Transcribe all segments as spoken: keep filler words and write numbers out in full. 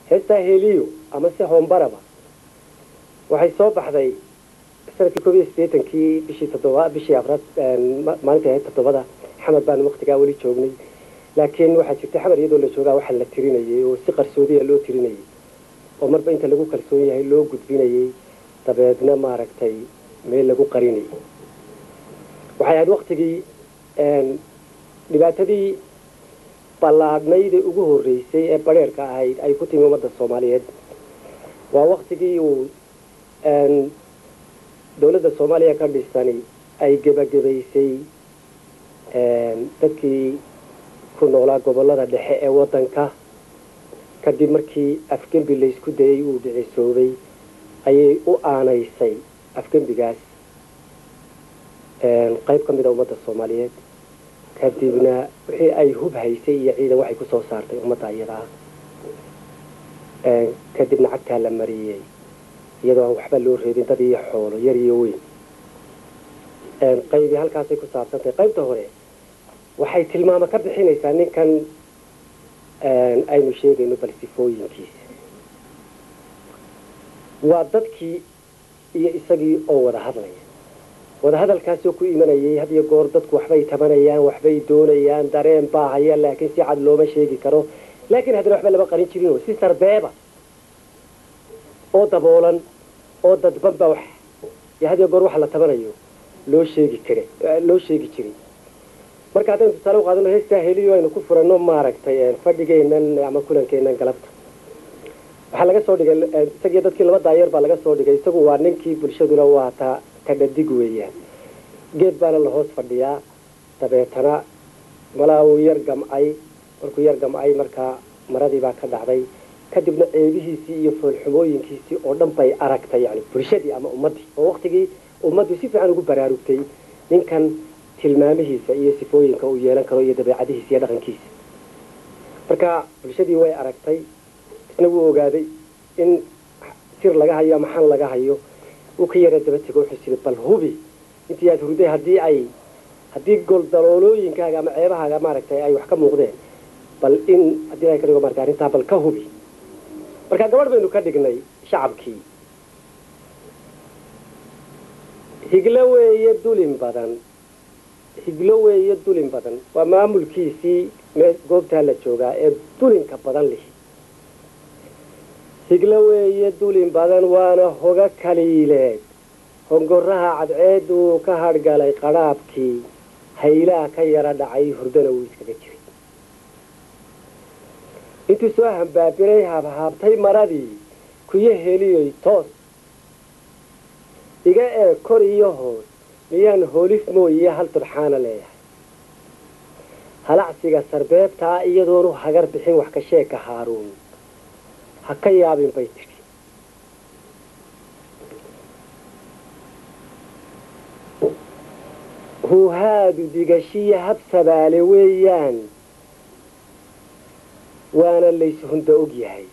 heestaa heeliyo ama se hoombaraba waxay soo baxday sanadkii koob iyo siddeetankii bishii toddoba bishii afraad maalintii ahayd toddobada xamar baan waqtigaa weli joognay laakiin waxaa jirtay xamar iyadoo la joogaa waxa la tirinayay oo si qarsoodiya loo tirinayay oo marba inta lagu kalsoon yahay loo gudbinayay dabeedna maaragtay meel lagu qarinayay waxay ahayd waqtigii dhibaatadii ballaadhnaydee ugu horreysay ee badheerka ahayd ay ku timi ummadda soomaaliyeed waa waqtigii uu dowladda soomaaliya ka dhisani ay gebagabaysay dadkii ku noolaa gobollada dhexe ee waddanka kadib markii afgembi laysku dayay uu dhicisoobay ayay u aanaysay afgembigaas qayb ka mid a ummadda soomaaliyeed kadibna wixii ay hub haysay iyo ciidan waxay ku soo saartay ummadda iyada ah kadibna cagtaa la mariyey iyadoo aan waxba loo reebin dad iyo xoolo yar iyo weyn qaybii halkaasay ku saabsantahay qaybta hore waxay tilmaamo ka bixinaysaa ninkan aynu sheegayno bal sifooyinkiisa waa dadkii iyo isagii oo wada hadlaya wada hadalkaasoo ku imanayay had iyo goor dadku waxbay tabanayaan waxbay doonayaan dareen baa haya laakiin si cad looma sheegi karo laakiin haddana waxba lama qarin jirinoo si sarbeeba oo daboolan oo dadban baa wax iyo had iyo goor waxa la tabanayo loo sheegi kare loo sheegi jiray marka haddaynu tusaale u qaadano heestaa heliyo aynu ku furanno maaragtay fadhigeennan ama kulankeennan galabta waxaa laga soo dhigay isagii dadkii laba daayeer baa laga soo dhigay isagu waa ninkii bulshaduna waa ta ka dhadig weeyaan geed baana la hoos fadhiyaa dabeetana malaa uu yar gamcay markuu yar gamcay markaa maradii baa ka dhacday kadibna ceebihiisii iyo foolxumooyinkiisii oo dhan bay aragtay yani bulshadii ama ummaddii oo waqtigii ummaddu si fiican ugu baraarugtay ninkan tilmaamihiisa iyo sifooyinka uu yeelan karo iyo dabeecadihiisa iyo dhaqankiisa marka bulshadii way aragtay isna wuu ogaaday in sir laga hayo ama xan laga hayo uu ka yara daba tego wuxuu yidhi bal hubi intii aad hurday haddii ay haddii goldaloolooyinkaaga ama ceebahaaga maaragtay ay wax ka muuqdeen bal in haddii ay ka dhigo marka arrintaa bal ka hubi marka gabadh baynu ka dhignay shacabkii higlo weeye dulin badan higlo weeye dulin badan waa maamulkiisii goobtaa la joogaa ee dulinka badan lihi higlo weeye dulin badan waana hoga kaliileed hongoraha cadceed uu ka hadhgalay qadhaabkii haylaha ka yara dhacay hurdana wuu iskaga jiray intuu soo hambaabiray habhaabtay maradii kuyo heliyoy toos iga ee kor iyo hoos miyaan hoolif mooyiyo hal turxaana leeyahay halacsiga sarbeebtaa iyadoonu hagar bixin wax ka sheeka haaruun ha ka yaabin bay tidhi huuhaadu digashiya hab sabaale weeyaan waana layshunda og yahay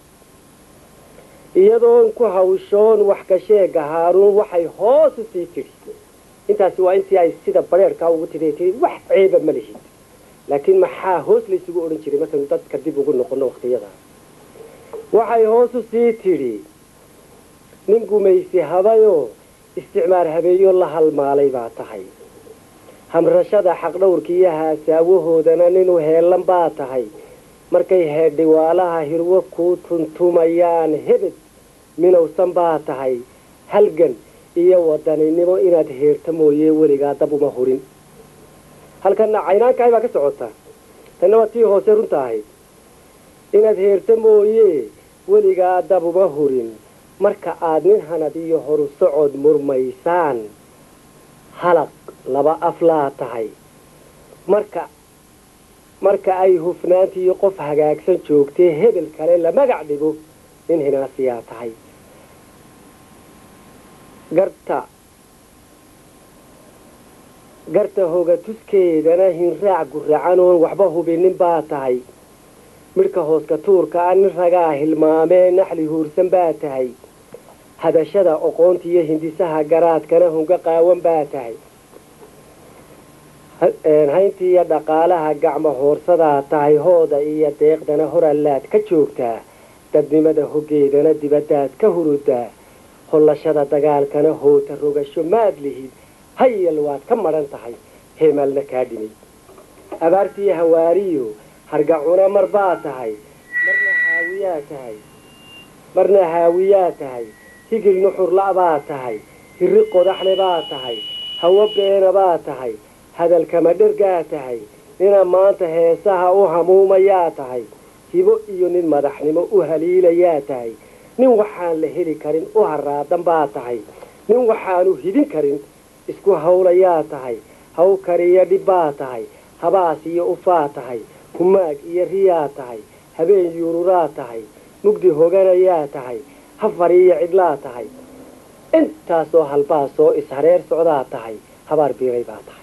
iyadoon ku hawshoon wax ka sheega haaruun waxay hoos u sii tidhi intaasi waa intii ay sida badheerkaa ugu tidhi tidhi wax ceeba ma lihid laakiin maxaa hoos laysugu odhan jiray markaynu dadka dib ugu noqonno waqtiyadaa waxay hoos u sii tidhi nin gumaysi habayoo isticmaar habeeyo la halmaalay baa tahay hamrashada xaqdhowrka iyo haasaawahoodana ninu heellan baa tahay markay heedhiwaalaha hirwo kuu tuntumayaan hebed minowsan baa tahay halgan iyo wadaninimo inaad heerta mooye weligaa dab uma hurin halkanna caynaankahay baa ka socota tanna waa tii hoose runta ahayd inaad heerta mooye weligaa dab uma hurin marka aad nin hanad iyo horu socod murmaysaan halaq laba aflaa tahay marka marka ay hufnaantiiyo qof hagaagsan joogtee hebel kale la magac dhigo nin hinaasiyaa tahay garta garta hoga tuskeedana hinraac guracanoon waxba hubinin baa tahay midhka hooska tuurka a nin ragaa hilmaamee naxli huursan baa tahay hadashada oqoonta iyo hindisaha garaadkana hunga qaawan baa tahay hayntii iyo dhaqaalaha gacmo hoorsadaa tahay hooda iyo deeqdana horallaad ka joogtaa dadnimada hoggeedana dibaddaad ka hurudaa hollashada dagaalkana hoota rogasho maad lihid hayal waad ka madhan tahay heemalna kaa dhimay abaartii hawaariyo hargacuna mar baa tahay marna haawiyaa tahay marna haawiyaa tahay higil nuxurla' baa tahay hirri qodaxle baa tahay hawo beena baa tahay hadalkama dhergaa tahay nina maanta heesaha u hamuumayaa tahay hibo iyo nin madaxnimo u haliilayaa tahay nin waxaan la heli karin u haraadan baa tahay nin waxaanu hidin karin isku hawlayaa tahay haw kariyo dhib baa tahay habaas iyo ufaa tahay humaag iyo riyaa tahay habeen yuururaa tahay mugdi hoganayaa tahay hafar iyo cidlaa tahay intaasoo halbaasoo ishareer socdaa tahay habaar biiray baa tahay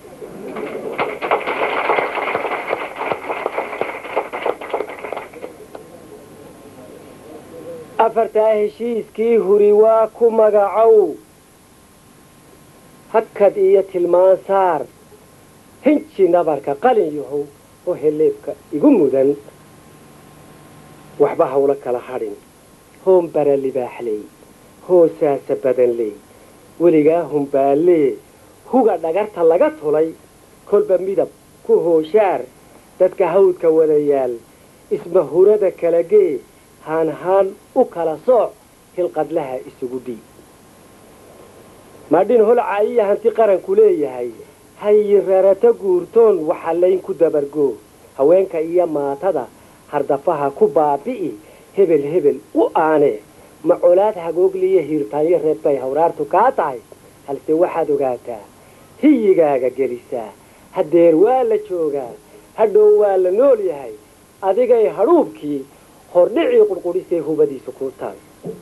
afartaa heshiiskii huri waa ku magacow hakad iyo tilmaan saar hinji nabarka qalin yahow oo heleebka igu mudan waxba hawlo kala hadhin hoon bara libaaxley hoosaasa badanley weligaa humbaalee huga dhagarta laga tulay kolba midab ku hooshaar dadka hawdka wadayaal ismahurada kala gee haan haan u kala sooc hilqadlaha isugu dhiib maadhin holca iyo hanti qaranku leeyahay hayi rarata guurtoon waxalayn ku dabargoo haweenka iyo maatada hardafaha ku baabi'i hebel hebel u aane macolaad hagoogliyo hiirtaanyo reebbay hawraartu kaa tahay halse waxaad ogaataa hiyigaaga gelisaa hadeer waa la joogaa hadhow waa la nool yahay adigay hadhuubkii hordhicii qurqudhisay hubadiisu kuu taal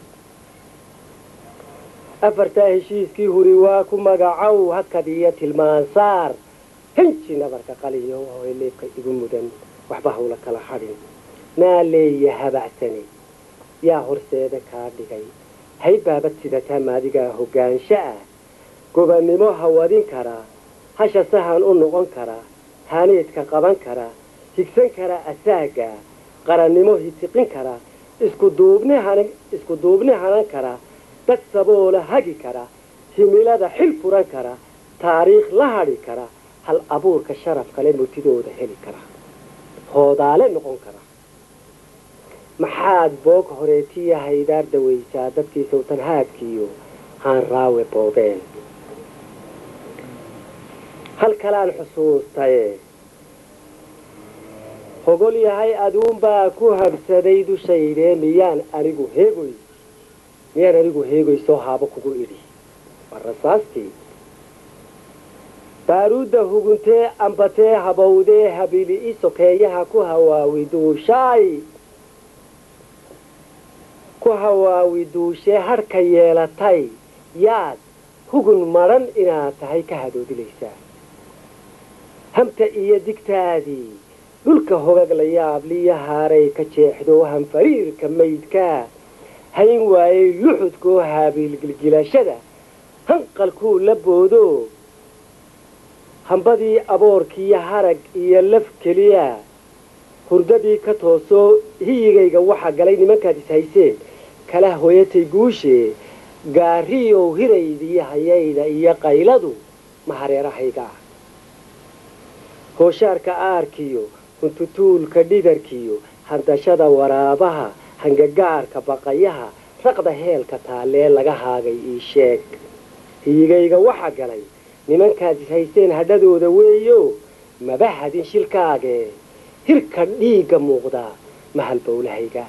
afartaa heshiiskii huri waa ku magacow hakad iyo tilmaan saar hinji nabarka qaliyo oo heleebka igu mudan waxba hawla kala hadhin naa leeya habacsane yaa horseeda kaa dhigay hay baabad sidataa maadigaa hoggaansho ah gobannimo hawadin karaa hasha sahan u noqon karaa haaneedka qaban karaa higsan karaa asaaga qarannimo hitiqin karaa isku duubni hanan isku duubni hanan karaa dad saboola hagi karaa himilada xil furan karaa taariikh la hadhi karaa hal abuurka sharaf kale murtidooda heli karaa hoodaale noqon karaa maxaad boog horeetiya haydaar dawaysaa dadkii sawtan haadkiiyo haan raawe boobeen hal kalaan xusuustaye hogol yahay aduunbaa ku habsaday dushaydee miyaan anigu heegoy miyaan anigu heegoy soo haabo kugu idhi waa rasaastii baaruudda huguntee ambatee habowdee habili'i sokeeyaha ku hawaawi duushaay ku hawaawi duushee hadhka yeelatay yaad hugun madhan inaad tahay ka hadoodilaysaa hamta iyo digtaadii dhulka hogag la yaabliyo haaray ka jeexdo hanfariirka maydkaa hayn waayey luxudkoo haabiilgilgilashada hanqalkuu la boodo hambadii aboorkiiyo harag iyo laf keliya hurdadii ka toosoo hiyigayga waxaa galay nimankaad ishayseen kala hoyatay guushee gaariyow hiraydiyo hayayda iyo qayladu mahareerahayga ah hooshaarka aarkiyo huntutuulka dhidarkiyo handashada waraabaha hangagaarka baqayaha raqda heelka taalee laga haagay ii sheeg hiyigayga waxaa galay nimankaad ishaysteen hadhadooda weeyo maba hadin shilkaagee hirka dhiigga muuqdaa mahal bowlahayga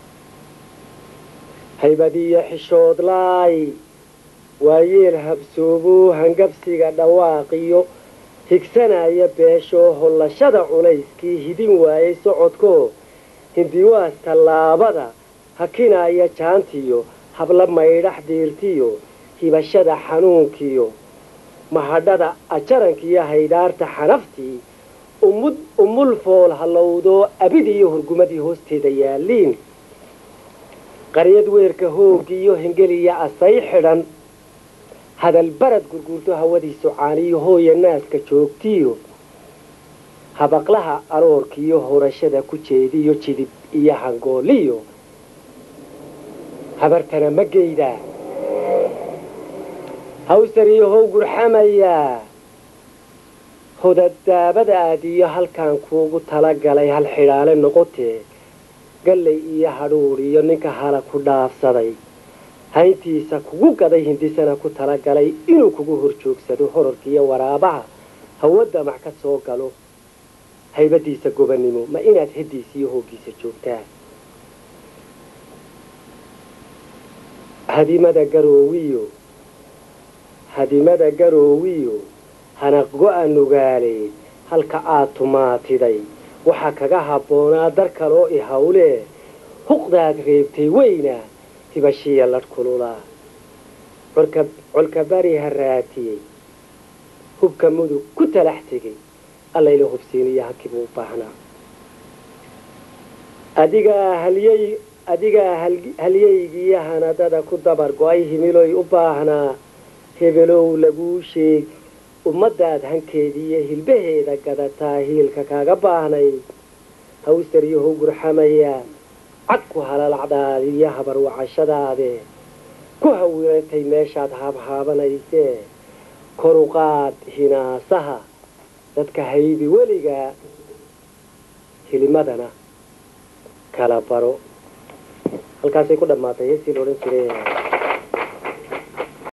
haybadiyo xishoodlaay waayeel habsooboo hangabsiga dhawaaqiyo higsanaya beeshoo hollashada culayskii hidin waayey socodkoo hindiwaas tallaabada hakinaya jaantiyo habla maydhax diirtiyo hibashada xanuunkiyo mahadhada ajarankiyo haydhaarta xanaftii umud umul fool hallowdoo abidiiyo hurgumadii hoosteeda yaalliin qaryad weerka hooggiiyo hingeliya asay xidhan hadal barad gurguurto hawadiisu caaniyo hooya naaska joogtiyo habaqlaha aroorkiiyo horashada ku jeediyo jidib iyo hangooliyo habartana ma geydaa hawsariyo how gurxamayaa hodadaabadaad iyo halkaan kuugu talagalay hal xidhaale noqotee gallay iyo hadhuudh iyo ninka hala ku dhaafsaday hayntiisa kugu gaday hindisana ku talagalay inuu kugu hor joogsado horarkiiyo waraabaha hawadda mac ka soo galo haybadiisa gobannimo ma inaad heddiisa iyo hooggiisa joogtaa hadimada garoowiyo hadimada garoowiyo hanaq go-a nugaaleed halka aad tumaatiday waxaa kaga habboonaa dar kaloo i hawlee huqdaad reebtay weyna hibashiya ladh kululaa colka bari haraatiyey hubka mudug ku talax tegey allayla hubsiiniyo hakibuu u baahnaa adigaa halyey adigaa halyeygiiyo hanadada ku dabar go-ay himiloy u baahnaa hebelow laguu sheeg ummadaad hankeediiyo hilbaheeda gadataa hiilka kaaga baahnayd hawsariyo how gurxamayaa cad ku halalacdaaliyo habar wacashadaade ku hawiratay meeshaad haabhaabanaysee koruqaad hinaasaha dadka haybi weligaa hilimadana kala baro halkaasay ku dhammaatay heesii la odhan jiray